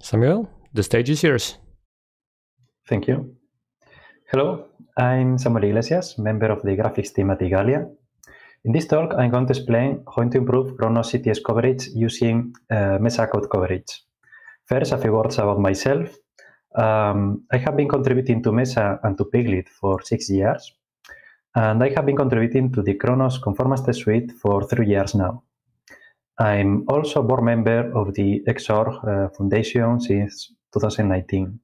Samuel, the stage is yours. Thank you. Hello, I'm Samuel Iglesias, member of the graphics team at Igalia. In this talk, I'm going to explain how to improve Khronos CTS coverage using Mesa code coverage. First, a few words about myself. I have been contributing to Mesa and to Piglit for 6 years, and I have been contributing to the Khronos Conformance Test Suite for 3 years now. I'm also a board member of the XOR Foundation since 2019.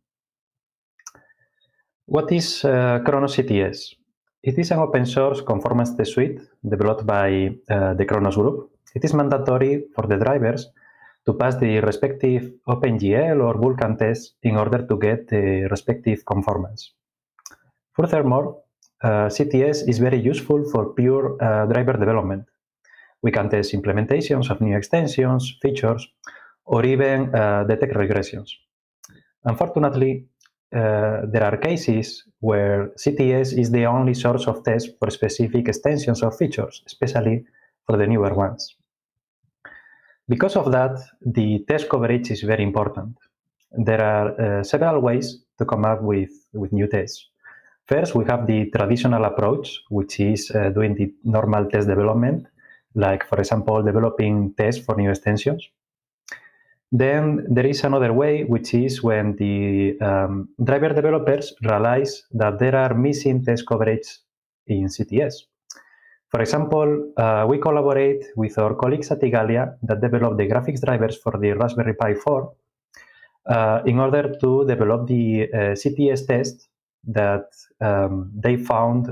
What is Khronos CTS? It is an open source conformance test suite developed by the Khronos group. It is mandatory for the drivers to pass the respective OpenGL or Vulkan tests in order to get the respective conformance. Furthermore, CTS is very useful for pure driver development. We can test implementations of new extensions, features, or even detect regressions. Unfortunately, there are cases where CTS is the only source of test for specific extensions or features, especially for the newer ones. Because of that, the test coverage is very important. There are several ways to come up with new tests. First, we have the traditional approach, which is doing the normal test development, like, for example, developing tests for new extensions. Then there is another way, which is when the driver developers realize that there are missing test coverage in CTS. For example, we collaborate with our colleagues at Igalia that develop the graphics drivers for the Raspberry Pi 4 in order to develop the CTS test that they found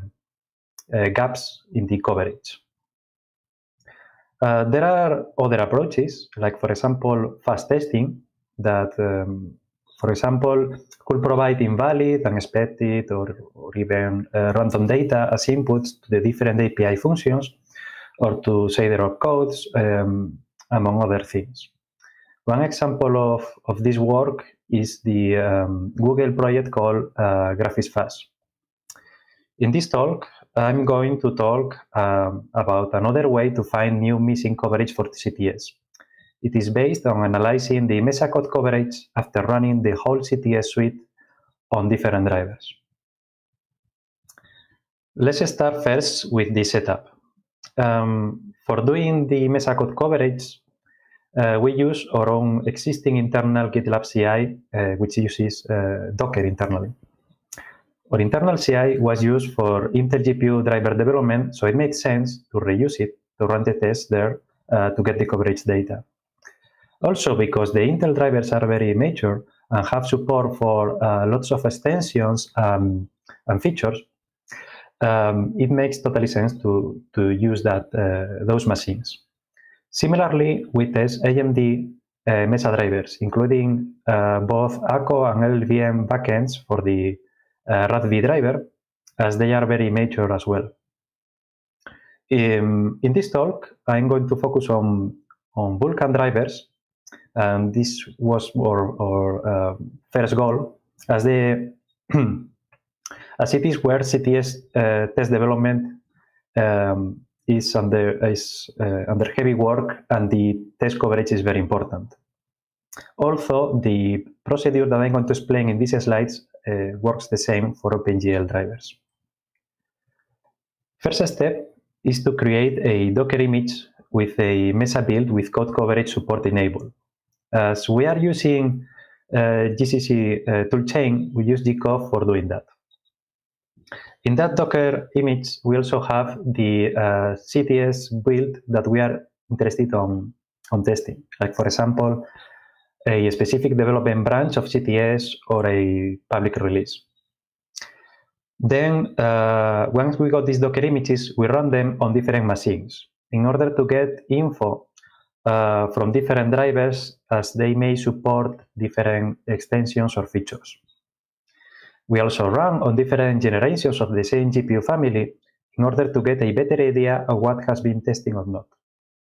gaps in the coverage. There are other approaches, like, for example, fast testing, that, for example, could provide invalid, unexpected, or even random data as inputs to the different API functions, or to say their opcodes, among other things. One example of this work is the Google project called GraphicsFast. In this talk, I'm going to talk about another way to find new missing coverage for CTS. It is based on analyzing the Mesa code coverage after running the whole CTS suite on different drivers. Let's start first with the setup. For doing the Mesa code coverage, we use our own existing internal GitLab CI, which uses Docker internally. Our internal CI was used for Intel GPU driver development, so it made sense to reuse it to run the tests there to get the coverage data. Also, because the Intel drivers are very mature and have support for lots of extensions and features, it makes totally sense to use those machines. Similarly, we test AMD Mesa drivers, including both ACO and LLVM backends for the RADV driver, as they are very mature as well. In this talk, I'm going to focus on Vulkan drivers, and this was our first goal, as it is where CTS test development is under heavy work, and the test coverage is very important. Also, the procedure that I'm going to explain in these slides works the same for OpenGL drivers. First step is to create a Docker image with a Mesa build with code coverage support enabled. As we are using GCC toolchain, we use gcov for doing that. In that Docker image, we also have the CTS build that we are interested on testing, like, for example, a specific development branch of CTS or a public release. Then, once we got these Docker images, we run them on different machines in order to get info from different drivers, as they may support different extensions or features. We also run on different generations of the same GPU family in order to get a better idea of what has been testing or not.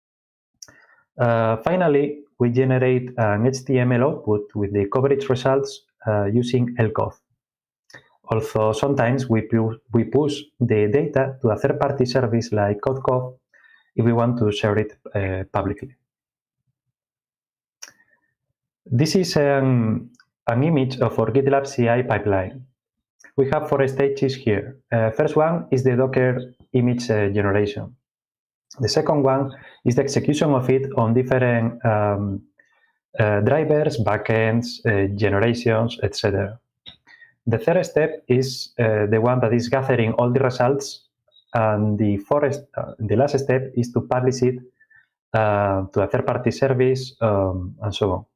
Finally, we generate an HTML output with the coverage results using LCOV. Also, sometimes we push the data to a third-party service like CodeCov if we want to share it publicly. This is an image of our GitLab CI pipeline. We have 4 stages here. First one is the Docker image generation. The second one is the execution of it on different drivers, backends, generations, etc. The third step is the one that is gathering all the results, and the last step is to publish it to a third-party service, and so on.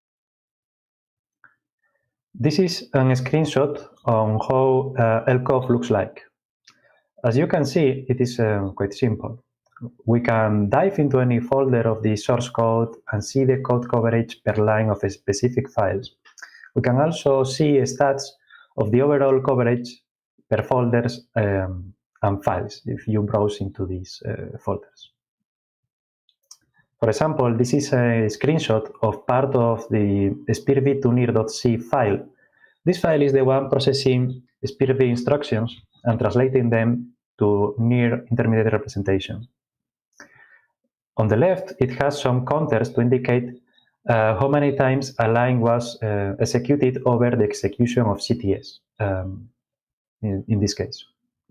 This is a screenshot on how LCOF looks like. As you can see, it is quite simple. We can dive into any folder of the source code and see the code coverage per line of a specific files. We can also see stats of the overall coverage per folders and files if you browse into these folders. For example, this is a screenshot of part of the SPIRV to near.c file. This file is the one processing SPIRV instructions and translating them to near intermediate representation. On the left, it has some counters to indicate how many times a line was executed over the execution of CTS, in this case.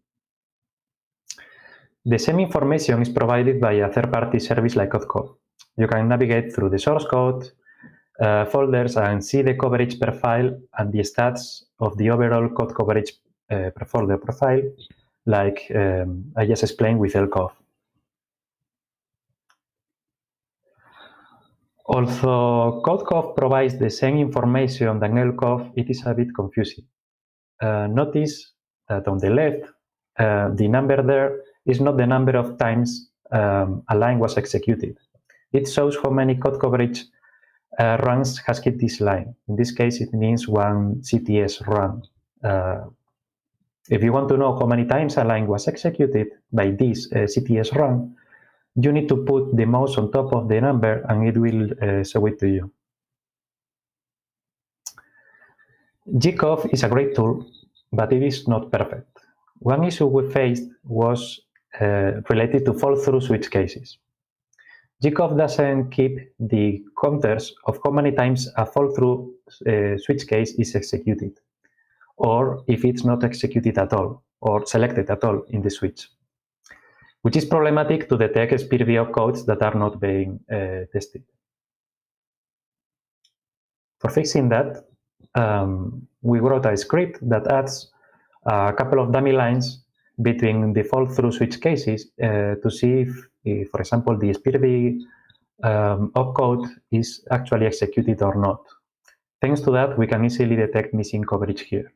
The same information is provided by a third-party service like CodeCov. You can navigate through the source code folders and see the coverage per file and the stats of the overall code coverage per folder profile, like I just explained with LCOF. Although CodeCov provides the same information than LCOF, it is a bit confusing. Notice that on the left, the number there is not the number of times a line was executed. It shows how many code coverage runs has hit this line. In this case, it means one CTS run. If you want to know how many times a line was executed by this CTS run, you need to put the mouse on top of the number and it will show it to you. GCOF is a great tool, but it is not perfect. One issue we faced was related to fall-through switch cases. GCOF doesn't keep the counters of how many times a fall-through switch case is executed, or if it's not executed at all, or selected at all in the switch, which is problematic to detect SPIRV opcodes that are not being tested. For fixing that, we wrote a script that adds a couple of dummy lines between the fall-through switch cases to see if, for example, the SPIRV opcode is actually executed or not. Thanks to that, we can easily detect missing coverage here.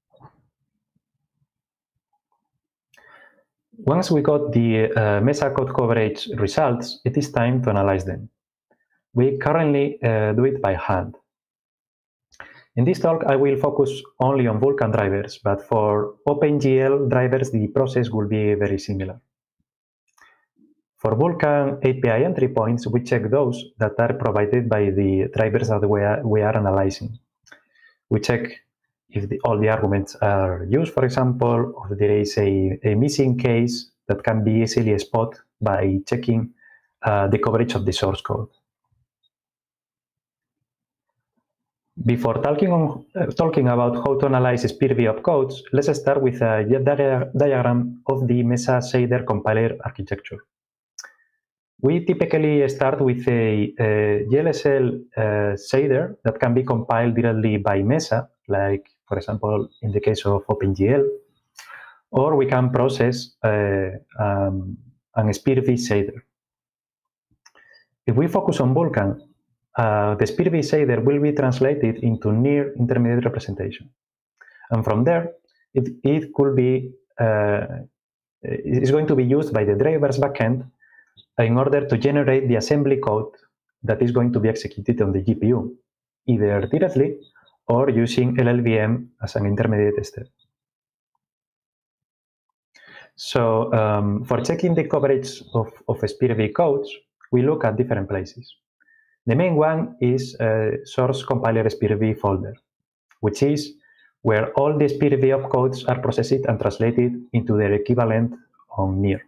Once we got the Mesa code coverage results, it is time to analyze them. We currently do it by hand. In this talk, I will focus only on Vulkan drivers, but for OpenGL drivers, the process will be very similar. For Vulkan API entry points, we check those that are provided by the drivers that we are analyzing. We check if all the arguments are used, for example, or there is a missing case that can be easily spotted by checking the coverage of the source code. Before talking about how to analyze SPIRV opcodes, let's start with a diagram of the Mesa shader compiler architecture. We typically start with a GLSL shader that can be compiled directly by Mesa, like, for example, in the case of OpenGL, or we can process an SPIRV shader. If we focus on Vulkan, the SPIRV shader will be translated into near intermediate representation. And from there, it's going to be used by the drivers backend in order to generate the assembly code that is going to be executed on the GPU, either directly or using LLVM as an intermediate step. So for checking the coverage of SPIRV codes, we look at different places. The main one is source compiler SPIRV folder, which is where all the SPIRV opcodes are processed and translated into their equivalent on near.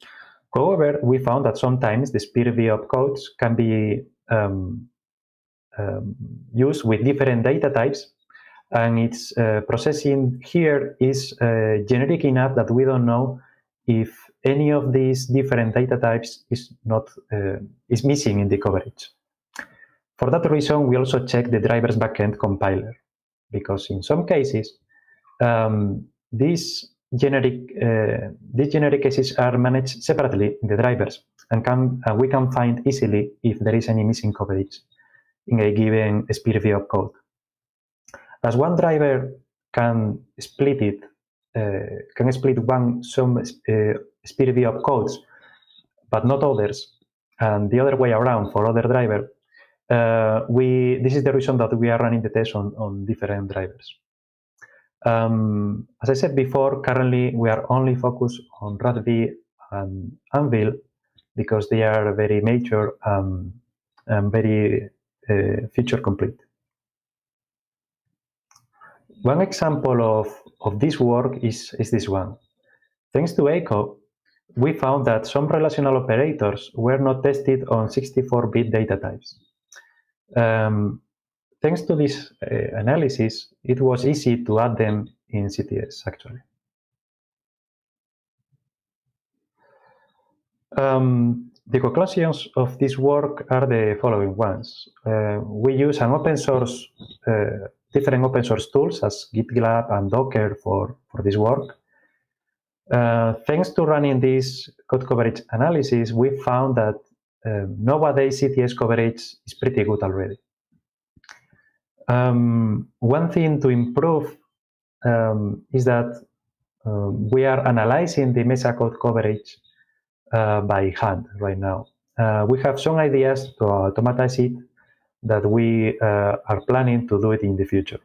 However, we found that sometimes the SPIRV opcodes can be used with different data types, and its processing here is generic enough that we don't know if any of these different data types is missing in the coverage. For that reason, we also check the driver's backend compiler, because in some cases, these generic cases are managed separately in the drivers, and we can find easily if there is any missing coverage in a given SPIR-V opcode. As one driver can split some SPIR-V opcodes, but not others, and the other way around for other driver, this is the reason that we are running the test on different drivers. As I said before, currently we are only focused on RADV and Anvil because they are very mature and very feature complete. One example of this work is this one. Thanks to ECHO, we found that some relational operators were not tested on 64-bit data types. Thanks to this analysis, it was easy to add them in CTS, actually. The conclusions of this work are the following ones. We use an open source, different open source tools as GitLab and Docker for this work. Thanks to running this code coverage analysis, we found that nowadays CTS coverage is pretty good already. One thing to improve is that we are analyzing the Mesa code coverage by hand right now. We have some ideas to automatize it that we are planning to do it in the future.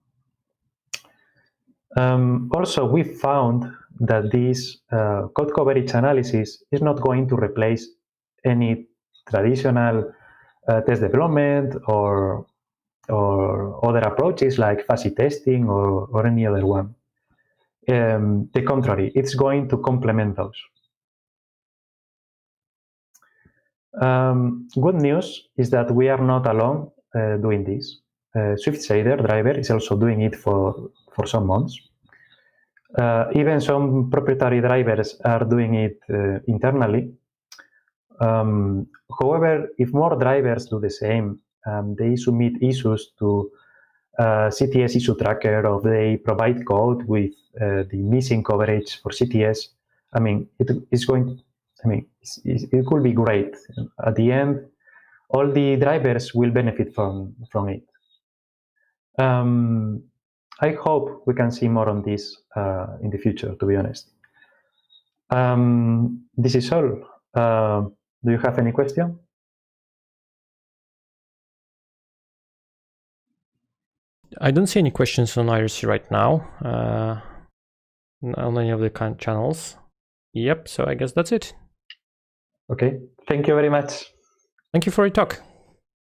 Also, we found that this code coverage analysis is not going to replace any traditional test development or other approaches like fuzzy testing or any other one. The contrary, it's going to complement those. Good news is that we are not alone doing this. SwiftShader driver is also doing it for some months. Even some proprietary drivers are doing it internally. However, if more drivers do the same, they submit issues to CTS issue tracker, or they provide code with the missing coverage for CTS, I mean, it could be great. At the end, all the drivers will benefit from it. I hope we can see more on this in the future, to be honest. This is all. Do you have any question? I don't see any questions on IRC right now, on any of the channels. Yep, so I guess that's it. Okay, thank you very much. Thank you for your talk.